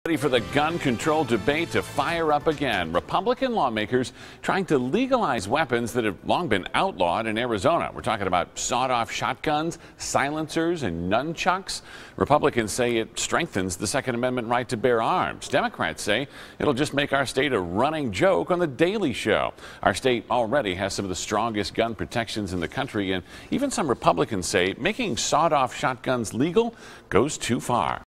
Ready for the gun control debate to fire up again. Republican lawmakers trying to legalize weapons that have long been outlawed in Arizona. We're talking about sawed-off shotguns, silencers, and nunchucks. Republicans say it strengthens the Second Amendment right to bear arms. Democrats say it'll just make our state a running joke on The Daily Show. Our state already has some of the strongest gun protections in the country, and even some Republicans say making sawed-off shotguns legal goes too far.